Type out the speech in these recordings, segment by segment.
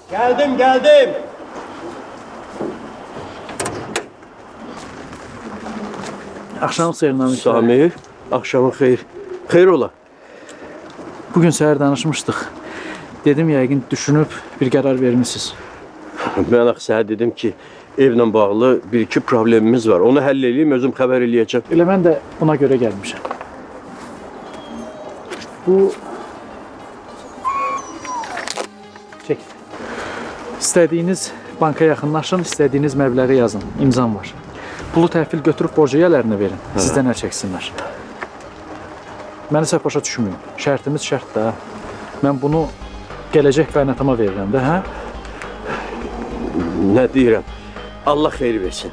Geldim. Axşamın xeyir Namik. Samir, axşamın xeyir. Xeyir ola. Bugün səhər danışmışdıq. Dedim yəqin düşünüb bir qərar vermişsiniz. Mən axı sənə dedim ki, evlə bağlı bir-iki problemimiz var. Onu həll edeyim, özüm xəbər eləyəcəm. Elə mən də ona görə gəlmişəm. Bu... Çək. İstədiyiniz banka yaxınlaşın, istədiyiniz məbləği yazın. İmzam var. Pulu təhvil götürüb borcu yerlərinə verin. Sizdən əl çəksinlər. Məni səhv başa düşməyin. Şərtimiz şərt də. Mən bunu gələcək qaynatama verirəm də, hə? Nə deyirəm? Allah xeyir versin.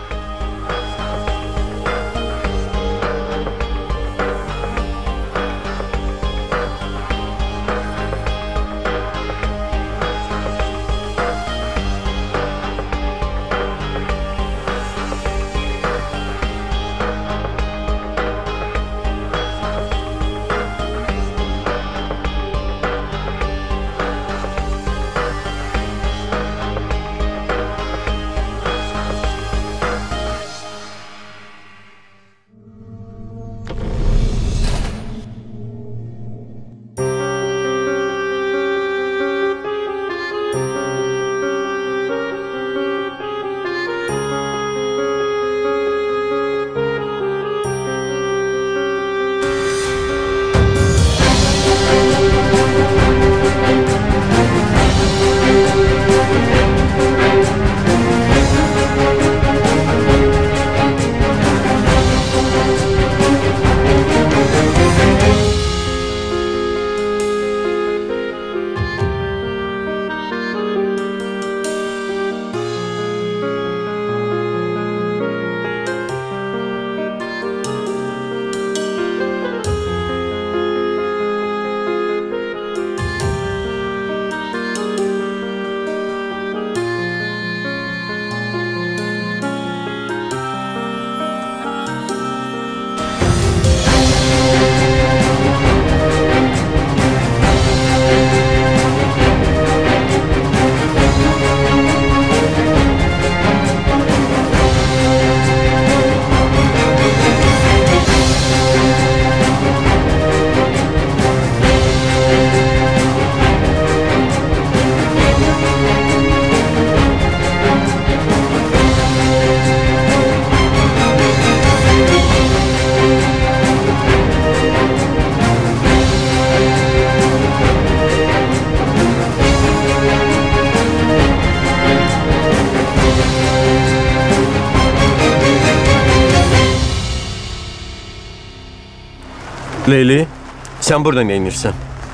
Leyli, sen burada ne inirsən?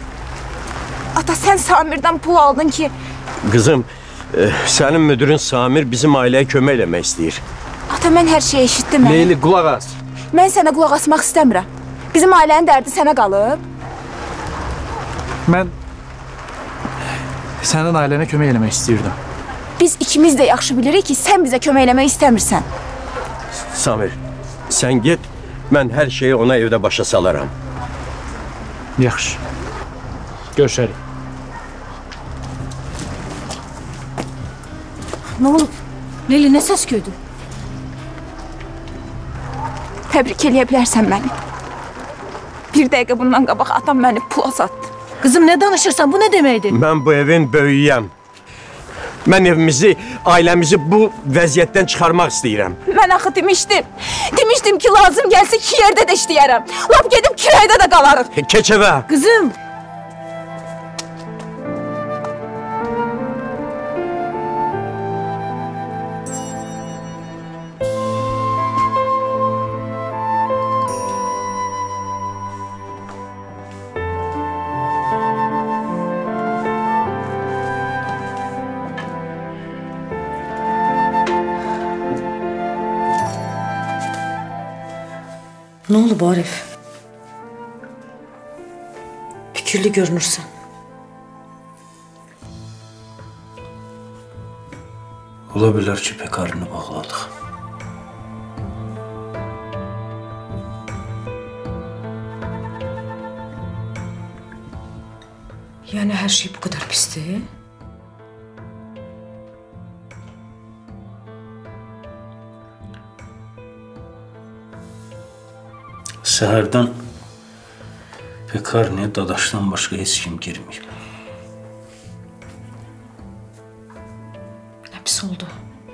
Ata, sen Samir'den pul aldın ki... Kızım, senin müdürün Samir bizim aileye kömək eləmək istəyir. Ata, mən hər şeyi eşitdim. Leyli, qulaq as. Mən sənə qulaq asmaq istəmirəm. Bizim ailənin dərdi sənə qalıb. Mən sənin ailənə kömək eləmək istəyirdim. Biz ikimiz də yaxşı bilirik ki, sən bizə kömək eləmək istəmirsən. Samir, sen git, mən hər şeyi ona evdə başa salaram. Yaxşı. Görüşərik. Nə olub? Leyli, nə səs göydü? Təbrik eləyə bilərsən məni. Bir dəqiqə bundan qabaq atam məni pula satdı. Qızım, nə danışırsan? Bu nə deməkdir? Mən bu evin böyüyəm. Mən evimizi, ailəmizi bu vəziyyətdən çıxarmaq istəyirəm. Mən axı demişdim. Demişdim ki, lazım gəlsə 2 yerdə də işləyərəm. Lap gedib kirayda da qalarıq. Keç evə. Qızım! Nə olub Arif? Fikirli görünürsən. Ola bilər ki, Pekarını bağladıq. Yəni hər şey bu qədər pisdir? Səhərdən pekarniyə dadaşdan başqa heç kim girməyib. Nə pis oldu.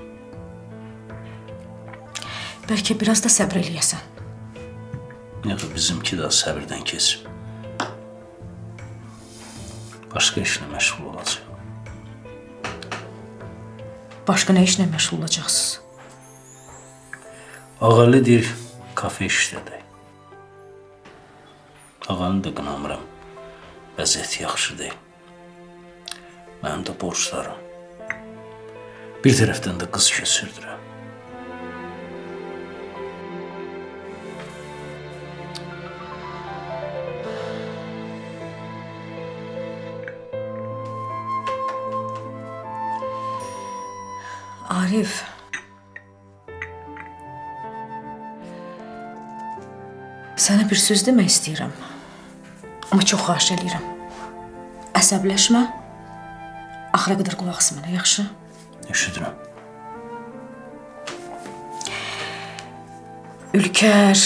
Bəlkə biraz da səbr eləyəsən. Yox, bizimki də səbirdən keçib. Başqa işlə məşğul olacaq. Başqa nə işlə məşğul olacaqsınız? Ağalı deyir, kafe işlədək. Ağanı da qınamıram. Vəziyyət yaxşı deyil. Mənim də borclarım. Bir tərəfdən də qız köçürdürəm. Arif, sənə bir söz demək istəyirəm. Amma çox xahiş eləyirəm. Əsəbləşmə, axıra qədər qulaq as mənə, yaxşı? Eşidirəm. Ülkər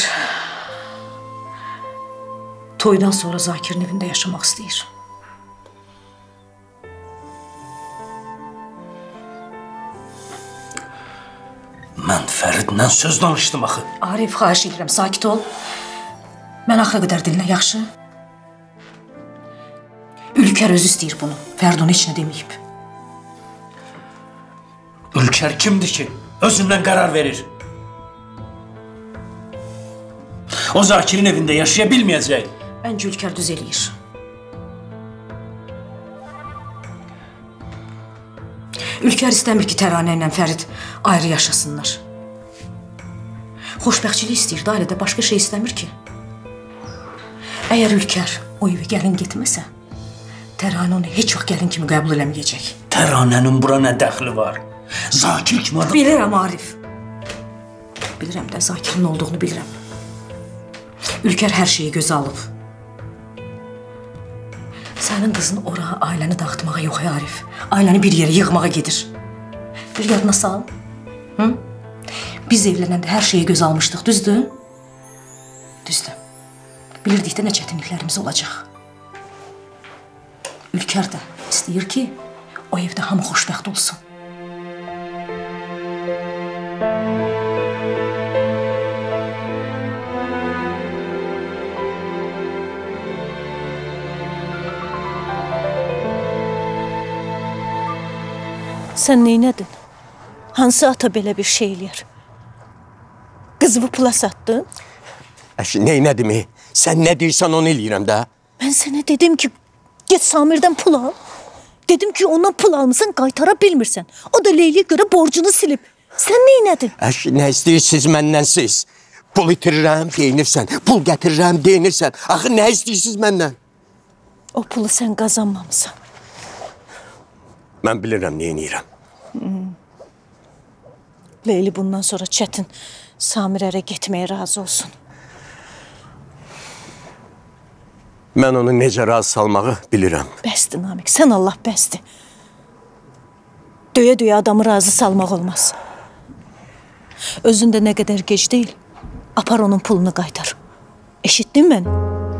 toydan sonra Zakirin evində yaşamaq istəyir. Mən Fəridlə söz danışdım axı. Arif, xahiş edirəm, sakit ol. Mən axıra qədər dinlə, yaxşı? Ülkər özü istəyir bunu. Fərid ona heç nə deməyib. Ülkər kimdir ki? Özündən qərar verir. O Zakirin evində yaşaya bilməyəcək. Məncə Ülkər düz eləyir. Ülkər istəmir ki, Təranə ilə Fərid ayrı yaşasınlar. Xoşbəxtçilik istəyir, da ailədə başqa şey istəmir ki. Əgər Ülkər o evi gəlin getməsə, Təranə onu heç vaxt gəlin kimi qəbul eləməyəcək. Təranənin bura nə dəxli var? Zakir kimi adam... Bilirəm, Arif. Bilirəm də, Zakirin olduğunu bilirəm. Ülkər hər şeyi gözə alıb. Sənin qızın ora ailəni dağıtmağa yox, Arif. Ailəni bir yerə yığmağa gedir. Bir yadına sal. Hı? Biz evlənəndə hər şeyi göz almışdıq, düzdür? Düzdür. Bilirdikdə nə çətinliklərimiz olacaq. Ülkər də istəyir ki, o evdə hamı xoşbəxt olsun. Sən neynədin? Hansı ata belə bir şey eləyər? Qızımı pula satdın? Əşi, neynədim? Sən nə deyirsən onu eləyirəm də. Mən sənə dedim ki, get Samirdən pul al. Dedim ki, ondan pul almısan, qaytara bilmirsən. O da Leyliyə görə borcunu silib. Sən neynədin? Əşi, nə istəyirsiniz məndən siz? Pul itirirəm, deyinirsən. Pul gətirirəm, deyinirsən. Axı, nə istəyirsiniz məndən? O pulu sən qazanmamısan. Mən bilirəm, neynirəm. Leyli bundan sonra çətin Samir ərə getməyə razı olsun. Mən onu necə razı salmağı bilirəm. Bəsdir, Namik, sən Allah bəsdir. Döyə-döyə adamı razı salmaq olmaz. Özün də nə qədər gec deyil, apar onun pulunu qaytar. Eşitdin məni?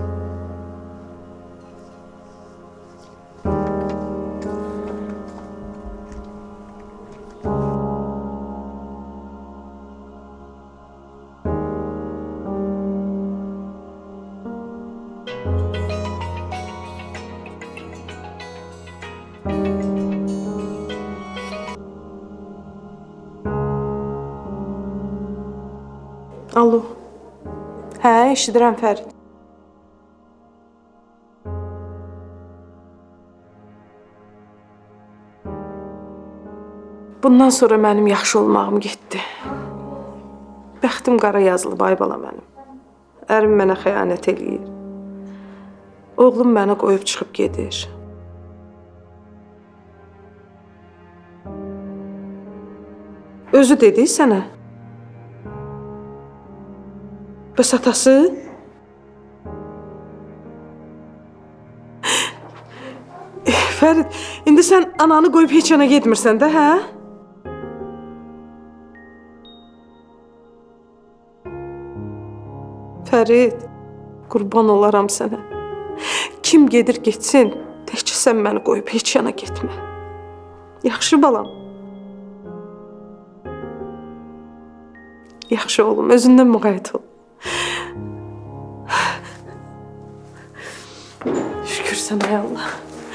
Alo. Hə, eşidirəm Fərid. Bundan sonra mənim yaxşı olmağım getdi. Bəxtim qara yazılıb, ay bala mənim. Ərim mənə xəyanət eləyir. Oğlum məni qoyub çıxıb gedir. Özü dedi sənə. Bəs atası? Fərid, indi sən ananı qoyub heç yana getmirsən də, hə? Fərid. Fərid, qurban olaram sənə. Kim gedir getsin, təkcə sən məni qoyub heç yana getmə. Yaxşı balam. Yaxşı oğlum, özündən müğayət ol. Şükür sənə, ey Allah.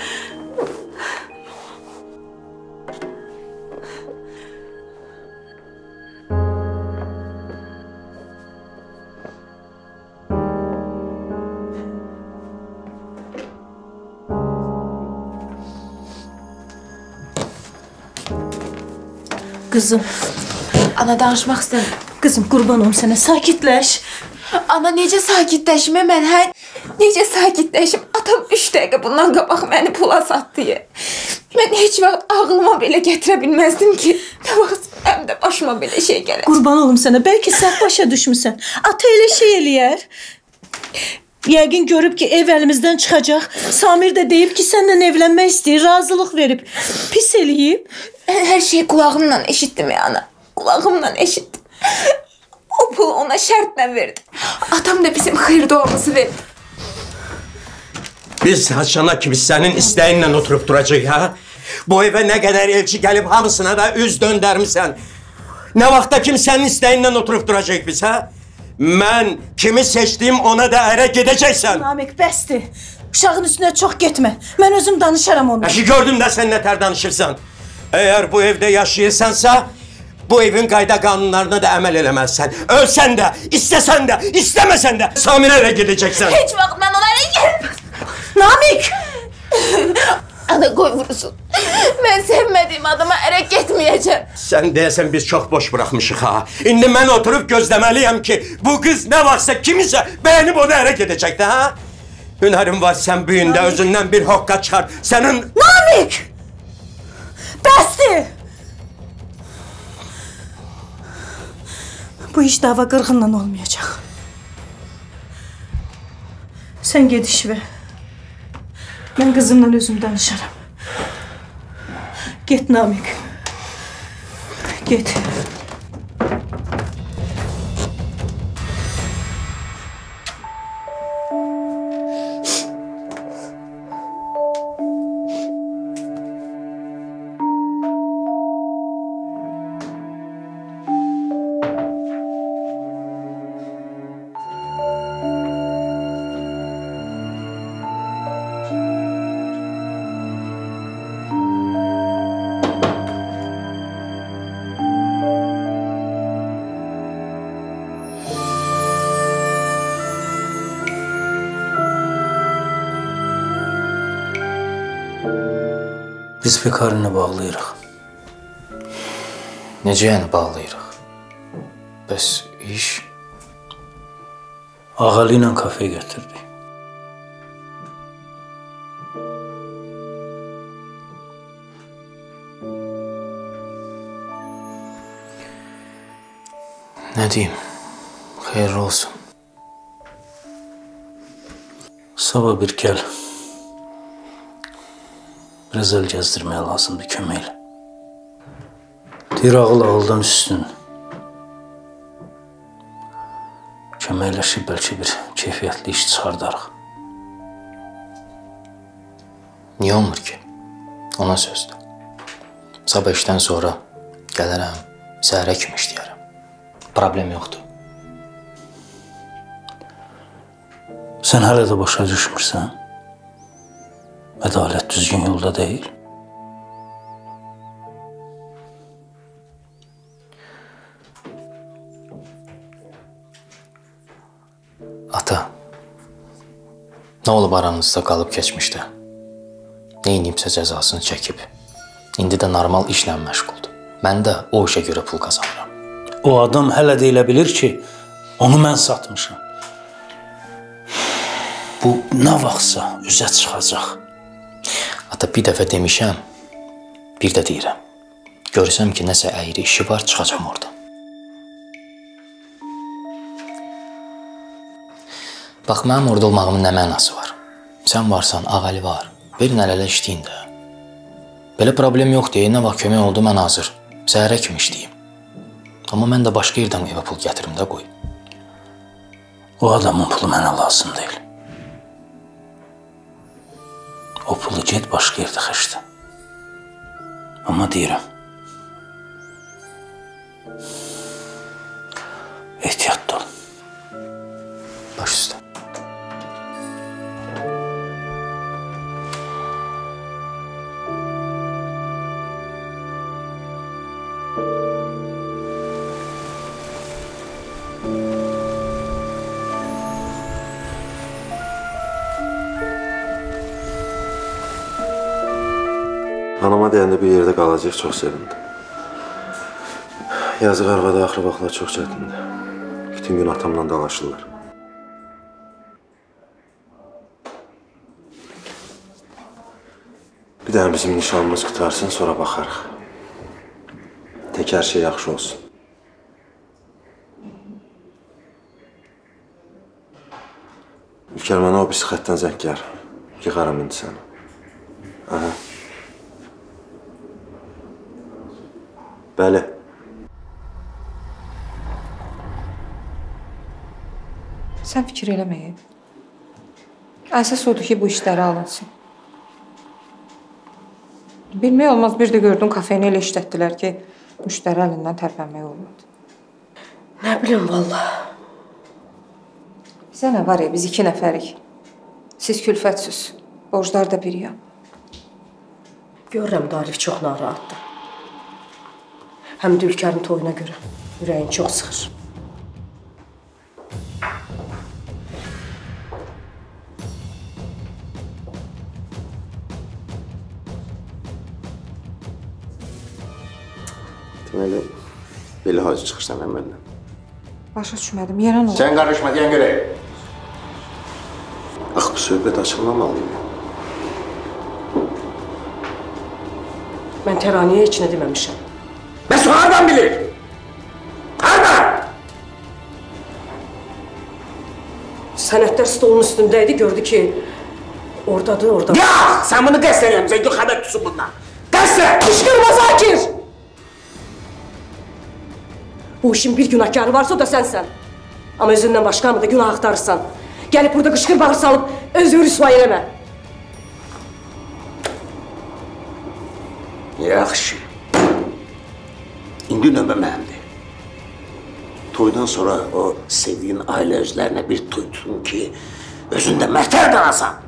Qızım, Ana danışmaq istəmirəm. qızım qurban olum sənə, sakitləş. Ana necə sakitləşim mən, hə? Necə sakitləşim? Atam 3 dəqiqə bundan qabaq məni pula satdı. Mən heç vaxt ağlıma belə gətirə bilməzdim ki, nə vaxt həm də başıma belə şey gələr. Qurban olum sənə, bəlkə sən başa düşmüsən. Ata elə şey eləyər. Yəqin görüb ki, ev əlimizdən çıxacaq. Samir də deyib ki, səndən evlənmək istəyir, razılıq verib. Pis eləyib. Hər şeyi qulağımla eşitdim ya ana. Qulağımla eşitdim. O pulu ona şərtlə verdi. Atam da bizim xeyir duamızı verdi. Biz haçana kimi sənin istəyinlə oturub duracaq, ha? Bu evə nə qədər elçi gəlib hamısına da üz döndərmisən. Nə vaxta kim sənin istəyinlə oturub duracaq biz, ha? Mən kimi seçdim, ona da ərə gedəcəksən. Namik, bəsdir. Uşağın üstünə çox getmə. Mən özüm danışaram onunla. Əşi, gördüm də sən nətər danışırsan. Əgər bu evdə yaşayırsansa, bu evin qayda qanunlarına da əməl eləməzsən. Ölsən də, istəsən də, istəməsən də Samirə ərə gedəcəksən. Heç vaxt mən ona ərə gəlməm. Namik! Ana qoy vursun. Mən sevmədiyim adama ərə getməyəcəm. Sən deyəsən biz çox boş buraxmışıq, ha. İndi mən oturub gözləməliyəm ki, bu qız nə vaxtsa kimisə bəyənib onu ərə gedəcəkdir, ha? Hünərin var, sən büyündə özündən bir hoqqa çıxar. Sənin... Namik! Bəsdir! Bu iş dava qırğınla olmayacaq. Sən ged işvə. Mən qızımla özüm danışaram. Get Namik. Get. Biz Pekarinə bağlayırıq. Necə yəni bağlayırıq? Bəs iş ağalı ilə kafeyə götürdük. Nə deyim? Xeyirli olsun. Sabah bir gəl. Biraz əl gəzdirməyə lazımdır köməklə. Deyir ağıl ağıldan üstün. Köməkləşib bəlkə bir keyfiyyətli iş çıxardarıq. Niyə olmur ki? Ona sözdür. Sabah işdən sonra gələrəm, səhərə kimi işləyərəm. Problem yoxdur. Sən hələ də başa düşmürsən. Ədalət düzgün yolda deyil. Ata, nə olub aranızda qalıb keçmişdə? Neyniyibsə cəzasını çəkib. İndi də normal işlə məşğuldur. Mən də o işə görə pul qazanıram. O adam hələ də elə bilir ki, onu mən satmışam. Bu nə vaxtsa üzə çıxacaq. Ata, bir dəfə demişəm, bir də deyirəm. Görsəm ki, nəsə əyri işi var, çıxacam oradan. Bax, mənim orada olmağımın nə mənası var? Sən varsan, Ağali var. Verin əl-ələ işləyin də. Belə problem yoxdur, nə vaxt kömək oldu, mən hazır. Səhərə kimi işləyim. Amma mən də başqa yerdən evə pul gətirim də qoy. O adamın pulu mənə lazım deyil. O pulu get başqa yerdə xərclə. Amma deyirəm, ehtiyatlı ol. Baş üstə. Anama deyəndə bir yerdə qalacaq, çox sevindim. Yazıq arvada axır vaxtlar çox çətindir. Bütün gün atamla dalaşırlar. Bir dənə bizim nişanımız qutarsın, sonra baxarıq. Tək hər şey yaxşı olsun. İlker, mənə o birisi xətdən zəng gəl. Yığaram indi səni. Aha. Bəli. Sən fikir eləməyin. Əsas odur ki, bu işləri alınsın. Bilmək olmaz, bir də gördüm kafeni elə işlətdilər ki, müştəri əlindən tərpənmək olmadı. Nə bilim valla. Bizə nə var ya, biz 2 nəfərik. Siz külfətsiz, borclar da bir yan. Görürəm Arif çox narahatdır. Həm də Ülkərin toyuna görə ürəyin çox sıxır. Deməli, belə hacı çıxırsan əməllə. Başa düşmədim, yerə nə oldu? Sən qarışma, deyən görək. Axı, bu söhbət açılmamalıyım. Mən Təraniyə heç nə deməmişəm. Bəs o hardan bilir? Hardan? Sənədlər stolun üstündəydi, gördü ki, oradadır, orada. Yox! Sən bunu qəsd eləmişsən, yox xəbər tutsun bundan. Qəsd! Qışqırma Zakir! Bu işin bir günahkarı varsa o da sənsən. Amma özündən başqa mı da günah axtarırsan. Gəlib burada qışqır bağır salıb, özünü rüsva eləmə. Yaxşı. İndi növbə mənimdir. Toydan sonra o sevdiyin ailə özlərinə bir toy tutun ki, özündə mərtər qalasan.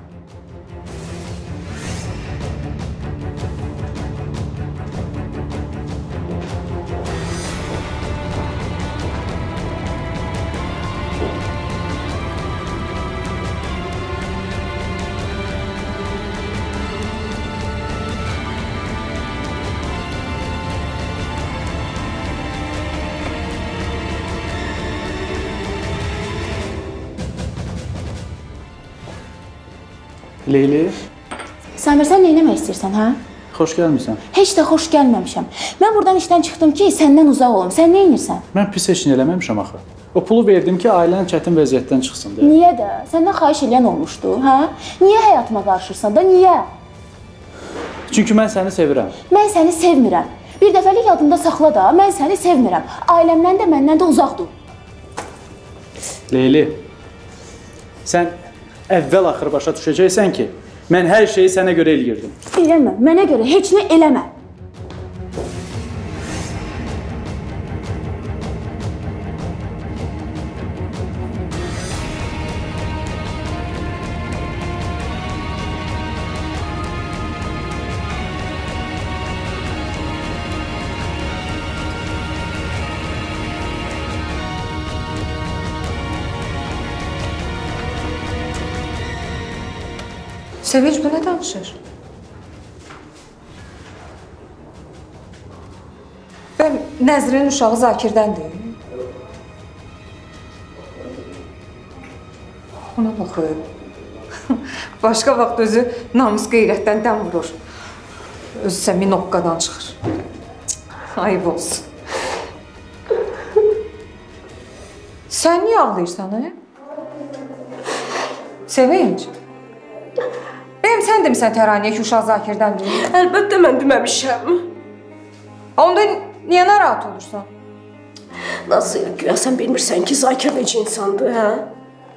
Leyli, Samir, sən nə etmək istəyirsən, hə? xoş gəlmirsən. Heç də xoş gəlməmişəm. Mən buradan işdən çıxdım ki, səndən uzaq olum. Sən nə edirsən? Mən pis heç nə eləməmişəm axı. O pulu verdim ki, ailən çətin vəziyyətdən çıxsın deyə. Niyə də? Səndən xahiş edən olmuşdu, hə? Niyə həyatıma qarışırsan da, niyə? Çünki mən səni sevirəm. Mən səni sevmirəm. Bir dəfəlik yadında saxla da, mən səni sevmirəm. Ailəmdən də, məndən də uzaq dur. Leyli, sən əvvəl-axır başa düşəcəksən ki, mən hər şeyi sənə görə eləyirdim. Eləmə, mənə görə heç nə eləmə. Sevinç, bu nə danışır? Ben Nəzrin uşağı Zakirdəndir. Ona baxır. Başqa vaxt özü namus qeyrətdən dəm vurur. Özü isə minoqqadan çıxır. Ayıb olsun. Sən niyə ağlayırsan, hə? Sevinç. Bəyəm sən demisən Təraniyə ki, uşaq Zakirdəndir? Əlbəttə mən deməmişəm. Onda niyə narahat olursan? Nasıl ya? Güya sən bilmirsən ki, Zakir necə insandır, hə?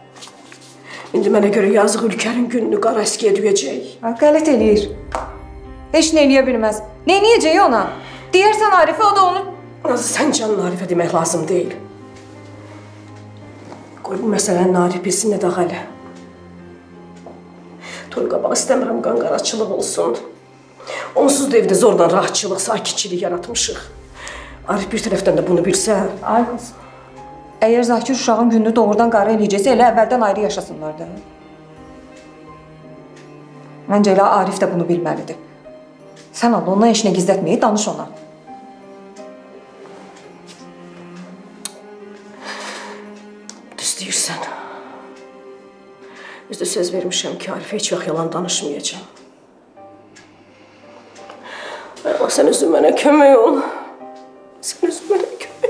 İndi mənə görə yazıq Ülkərin gününü qara əskiyə düyəcək. Qələt eləyir. Heç nə eləyə bilməz. Nə eləyəcək ona? Deyərsən Arifə, o da onu... Nazlı, sən canın Arifə demək lazım deyil. Qoy bu məsələni Arif bilsin nə daha hələ. Toy qabağı istəmirəm qanqaraçılıq olsun. Onsuz da evdə zorla rahatçılıq, sakitçilik yaratmışıq. Arif bir tərəfdən də bunu bilsə... Ay qız, əgər Zakir uşağın gününü doğrudan qara eləyəcəksə, elə əvvəldən ayrı yaşasınlar da. Məncə elə Arif də bunu bilməlidir. Sən Allah, ondan işini gizlətməyi, danış ona. Düz deyirsən. Biz də söz vermişəm ki, Arifə heç vaxt yalan danışmayacağım. Amma sən özün mənə kömək ol. Sən özün mənə kömək ol.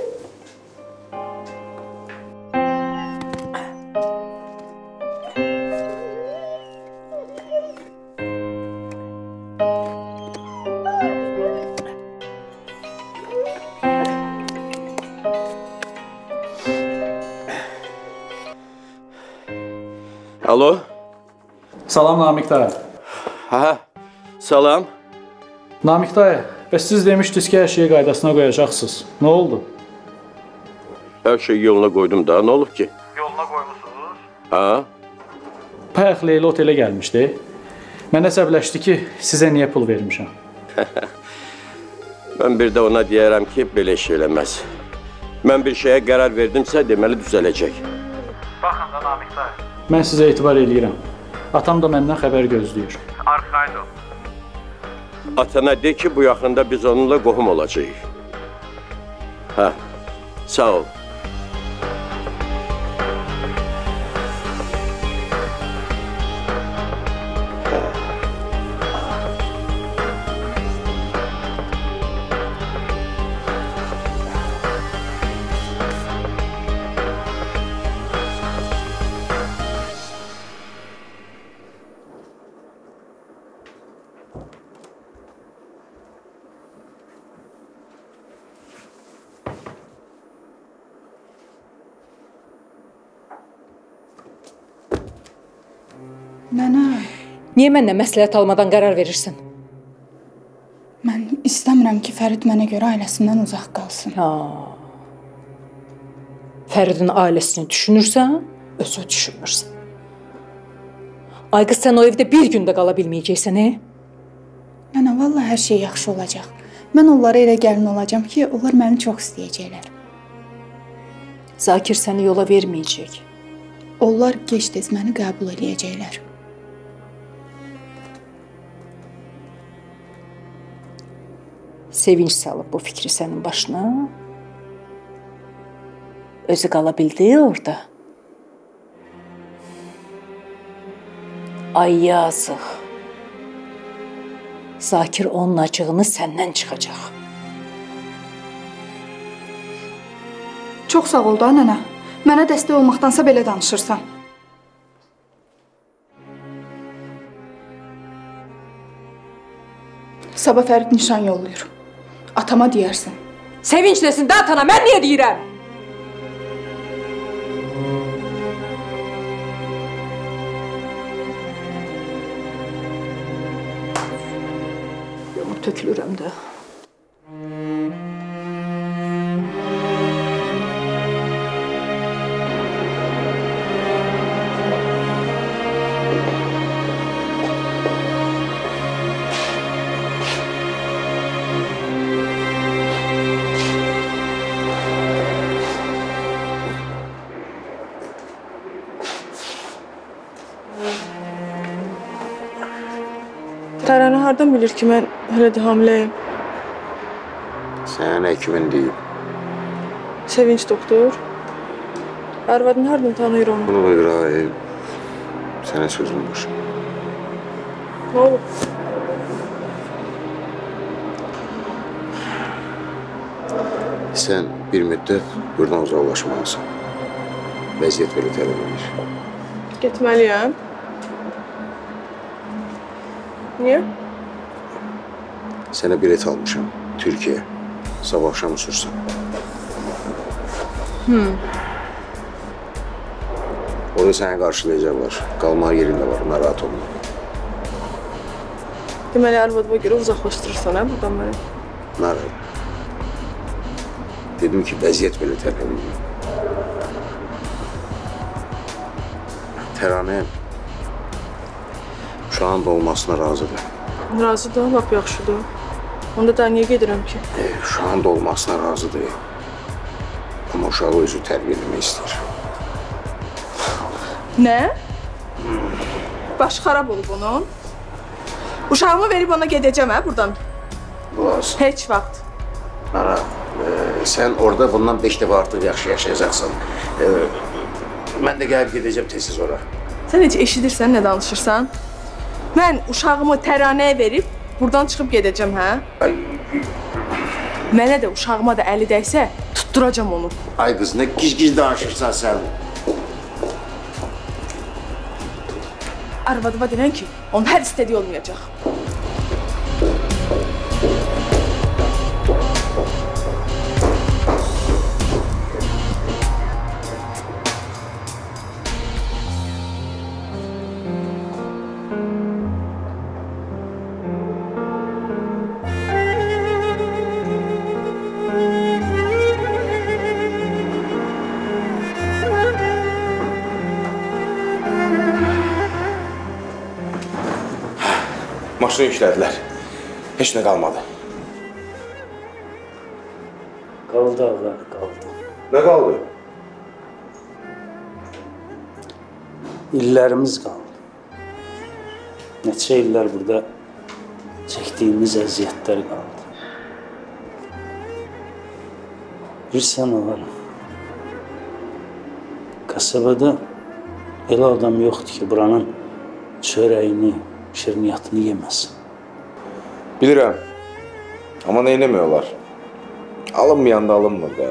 Alo? Salam Namiq dayı. Hə, salam. Namiq dayı, bəs siz demişdiniz ki, hər şeyi qaydasına qoyacaqsınız. Nə oldu? Hər şeyi yoluna qoydum da, nə olub ki? Yoluna qoymusunuz? Hə? Bayaq Leyla otelə gəlmişdi. Mənə əsəbləşdi ki, sizə niyə pul vermişəm? Mən bir də ona deyərəm ki, belə iş eləməz. Mən bir şeyə qərar verdimsə, deməli düzələcək. Baxın da Namiq dayı. Mən sizə etibar eləyirəm. Atam da məndən xəbər gözləyir. Arxayın ol. Atana de ki, bu yaxında biz onunla qohum olacağıq. Hə, sağ ol. Nənə. Niyə məndən məsləhət almadan qərar verirsən? Mən istəmirəm ki, Fərid mənə görə ailəsindən uzaq qalsın. Fəridin ailəsini düşünürsən, özü düşünmürsən. Ay qız, sən o evdə bir gün də qala bilməyəcəksən, Nənə, vallahi hər şey yaxşı olacaq. Mən onlara elə gəlin olacağam ki, onlar məni çox istəyəcəklər. Zakir səni yola verməyəcək. Onlar gec-tez məni qəbul edəcəklər. Sevinç salıb bu fikri sənin başına. Özü qala bildi orada. Ay yazıq. Zakir onun acığını səndən çıxacaq. Çox sağ ol da, nənə. Mənə dəstək olmaqdansa belə danışırsan. Sabah Fərid nişan yollayır. Atama deyərsən. Sevinç desin də atana, mən niyə deyirəm? Yanıb tökülürəm də. Tərəni hardan bilir ki, mən hələ də hamiləyim? Sənin həkimin deyib. Sevinç doktor. Arvadın hardan tanıyır onu? Bunu İbrahim, sənə sözüm var. Nə olub? Sən bir müddət buradan uzaqlaşmalısın. Vəziyyət belə tələb edir. Getməliyəm. Niyə? Sənə bilet almışam, Türkiyə. Sabah axşam uçursan. Orada səni qarşılayacaqlar. Qalmağa yerində var, narahat olma. Deməli, arvadıma görə uzaqlaşdırırsan, hə, buradan məni? Narahat. Dedim ki, vəziyyət belə tələb edir. Təranə uşağın doğulmasına razıdır. Razıdır, lap yaxşıdır. Onda da niyə gedirəm ki? Uşağın doğulmasına razıdır. Amma uşağı özü tərbiyə etmək istəyir. Nə? Baş xarab olub onun. Uşağımı verib ona gedəcəm, hə, buradan? Boğaz. Heç vaxt. Nara, sən orada bundan 5 dəfə artıq yaxşı yaşayacaqsan. Mən də gəlib gedəcəm tez-tez ora. Sən heç eşidirsən, nə danışırsan? Mən uşağımı təranəyə verib, buradan çıxıb gedəcəm, hə? Mənə də, uşağıma da əli dəysə, tutturacam onu. Ay qız, nə giz-giz danışırsan sən? Arvadıma denən ki, onun hər istədiyi olmayacaq. Maşını yüklədilər. Heç nə qalmadı. Qaldı ağlar, qaldı. Nə qaldı? İllərimiz qaldı. Neçə illər burada çəkdiyimiz əziyyətlər qaldı. Bilirsən oğlum, kasabada elə adam yoxdur ki, buranın çörəyini, şirniyyatını yeməsin. Bilirəm. Amma nə eləmiyorlar? Alınmayanda alınmır da.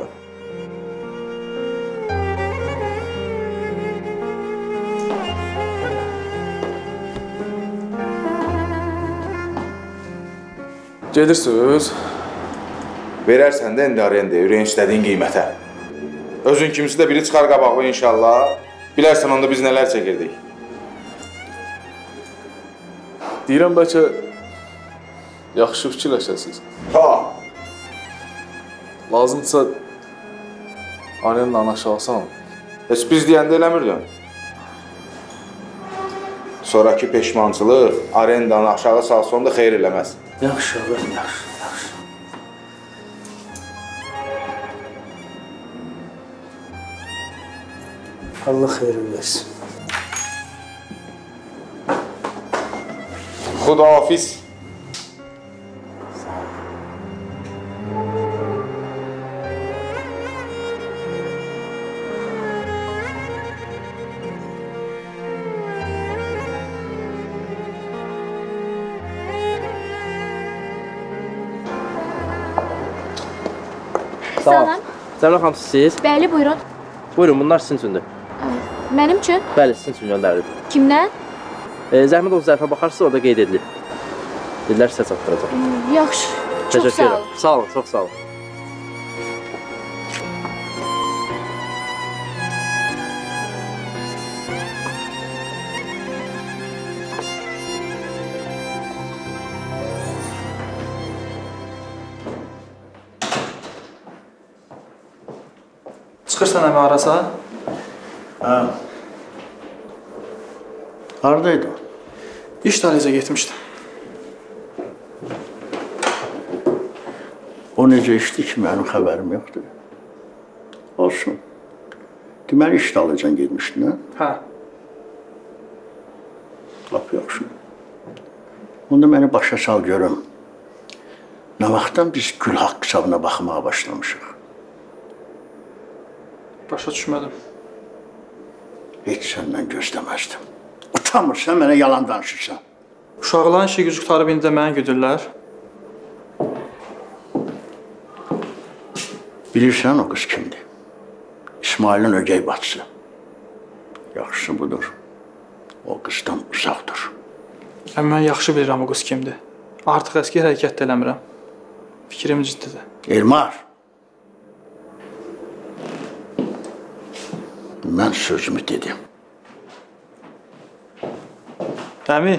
Gedirsiniz. Verərsən də indi arendaya, ürəyin istədiyin qiymətə. Özün kimisi də biri çıxar qabağına inşallah. Bilərsən onda biz nələr çəkirdik. Deyirəm, bəlkə yaxşı fikirləşəsiniz. Ha! Lazımdırsa arenanı aşağı alsan. Heç biz deyəndə eləmirdin. Sonraki peşmançılıq arendanı aşağı salsan da xeyir eləməz. Yaxşı, oğlum, yaxşı, yaxşı. Allah xeyir versin. Xudahafiz. Salam. Cəmilə xanım, siz? Bəli, buyurun. Buyurun, bunlar sizin üçündür. Mənim üçün? Bəli, sizin üçün göndərilib. Kimdən? Zəhmət olsun, zərfə baxarsınız, orada qeyd edilib. Dedilər sizə çatdıracaq. Yaxşı, çox sağ olun. Sağ olun, çox sağ olun. Çıxırsan əmi arasa? Hə. Haradaydı o? İş dalicə getmişdim. O necə işdi ki, mənim xəbərim yoxdur. Olsun. Deməli, iş dalıcan getmişdin, hə? Hə. Lap yaxşı. Onda məni başa sal görüm. Nə vaxtdan biz gül haqq hesabına baxmağa başlamışıq? Başa düşmədim. Heç səndən gözləməzdim. Utanmırsan, mənə yalan danışırsan. Uşaqların işi gücü qutarıb indi də mənə güdürlər. Bilirsən o qız kimdir? İsmail'in ögey bacısı. Yaxşısı budur. O qızdan uzaq dur. Mən yaxşı bilirəm o qız kimdir. Artıq əski hərəkət də eləmirəm. Fikrim ciddidir. Elmar. Mən sözümü dedim. Əmi.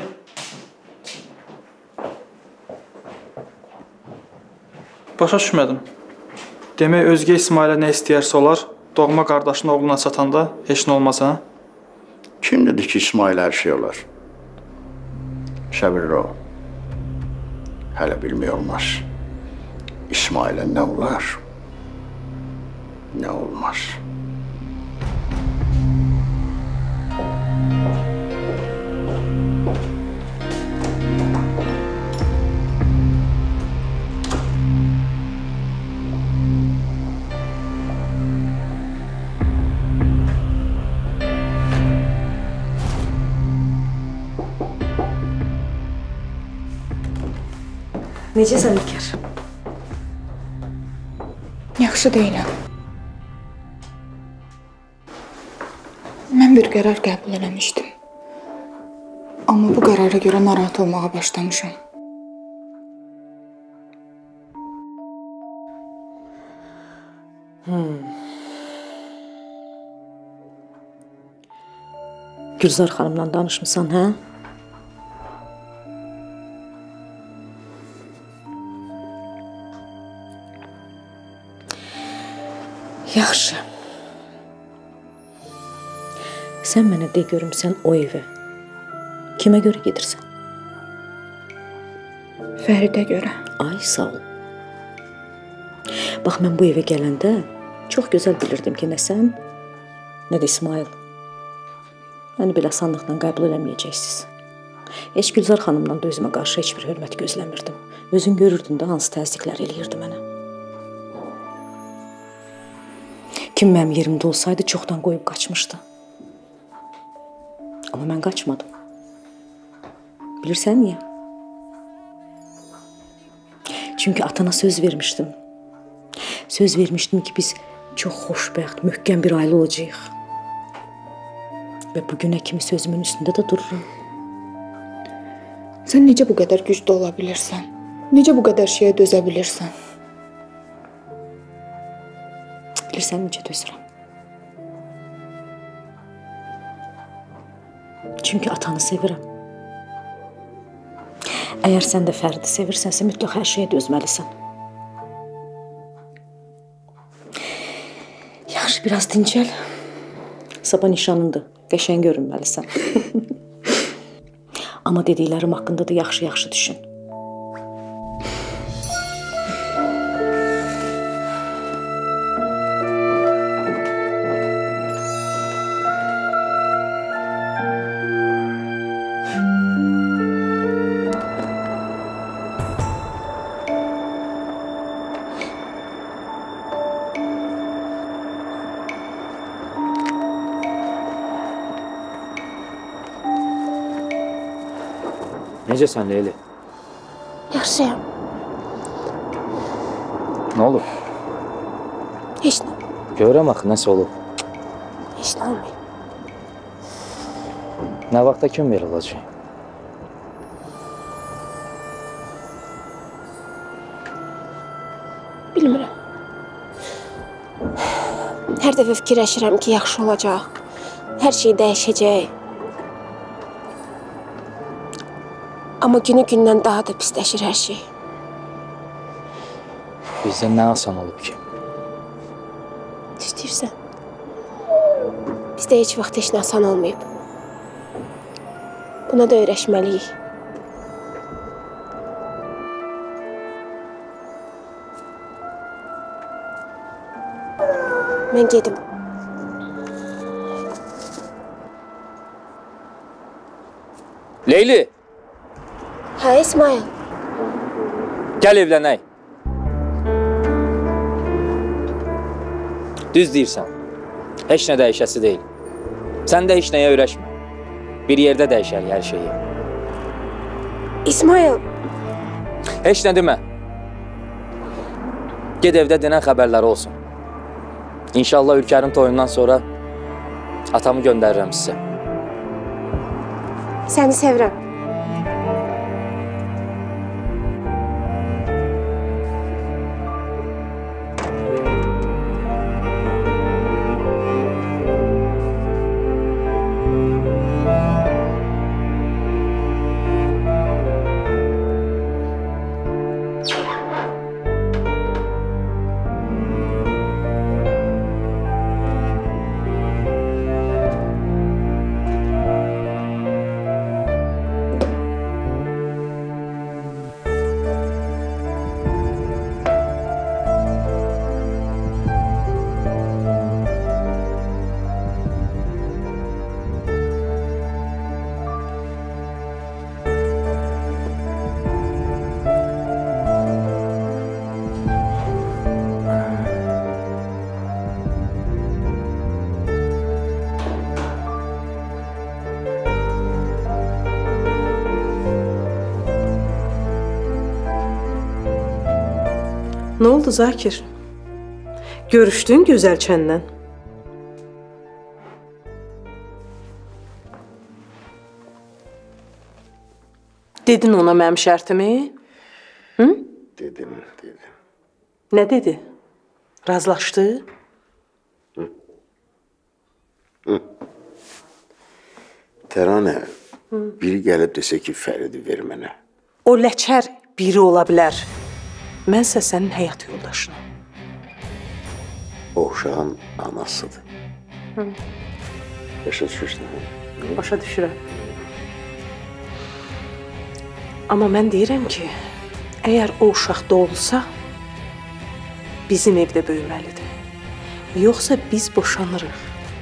Başa düşmədim. Demək, özgə İsmailə nə istəyərsə olar, doğma qardaşın oğluna çatanda heç nə olmaz, hə? Kim dedi ki, İsmail hər şey olar? Səbirli ol. Hələ bilmək olmaz. İsmailə nə olar, nə olmaz. Necəsən İlker? Yaxşı deyiləm. Mən bir qərar qəbul eləmişdim. Amma bu qərara görə narahat olmağa başlamışam. Gülzar xanımla danışmısan, hə? Yaxşı. Sən mənə de görüm, sən o evə kimə görə gedirsən? Fəridə görə. Ay, sağ ol. Bax, mən bu evə gələndə çox gözəl bilirdim ki, nə sən, nə də İsmail məni belə asanlıqla qəbul eləməyəcəksiniz. Heç Gülzar xanımdan da özümə qarşı heç bir hörmət gözləmirdim. Özün görürdün də hansı təzyiqlər eləyirdi mənə. Kim mənim yerimdə olsaydı, çoxdan qoyub qaçmışdı. Amma mən qaçmadım. Bilirsən niyə? Çünki atana söz vermişdim. Söz vermişdim ki, biz çox xoşbəxt, möhkəm bir ailə olacağıq. Və bugünə kimi sözümün üstündə də dururum. Sən necə bu qədər güclü ola bilirsən? Necə bu qədər şeyə dözə bilirsən? Bilirsən necə dözürəm? Çünki atanı sevirəm. Əgər sən də Fəridi sevirsənsə, mütləq hər şeyə dözməlisən. Yaxşı, biraz dincəl. Sabah nişanındır, qəşəng görünməlisən. Amma dediklərim haqqında da yaxşı-yaxşı düşün. Necəsən Leyli? Yaxşıyam. Nə olub? Heç nə. Görürəm axı, nəsə olub. Heç nə olmayıb. Nə vaxta kim veriləcək? Bilmirəm. Hər dəfə fikirləşirəm ki, yaxşı olacaq. Hər şey dəyişəcək. Amma günü-gündən daha da pisləşir hər şey. Bizdə nə asan olub ki? İstəyirsən. Bizdə heç vaxt heç nə asan olmayıb. Buna da öyrəşməliyik. Mən gedim. Leyli! Hə, İsmail. Gəl evlənək. Düz deyirsən. Heç nə dəyişəsi deyil. Sən də heç nəyə öyrəşmə. Bir yerdə dəyişər hər şeyi. İsmail. Heç nə demə. Ged evdə denən xəbərləri olsun. İnşallah Ülkərin toyundan sonra atamı göndərirəm sizə. Səni sevirəm. Nə oldu Zakir? Görüşdün gözəlçəndən? Dedin ona mənim şərtimi? Hı? Dedim. Nə dedi? Razılaşdı? Təranə, biri gəlib desə ki, Fəridi ver mənə. O ləçər biri ola bilər. Mənsə sənin həyat yoldaşınam. O uşağın anasıdır. Başa düşürsən? Başa düşürəm. Amma mən deyirəm ki, əgər o uşaq doğulsa, bizim evdə böyüməlidir. Yoxsa biz boşanırıq.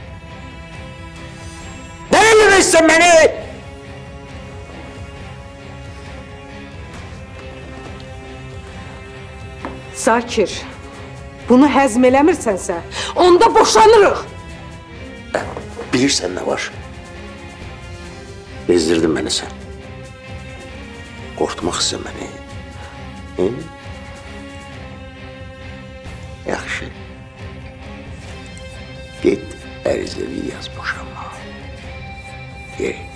Nə eləmək məni? Zakir, bunu həzm eləmirsənsə, onda boşanırıq. Bilirsən nə var? Bezdirdin məni sən. Qorxutmaq istəyən məni. Hı? Yaxşı. Get, ərizəvi yaz boşanma. Geri.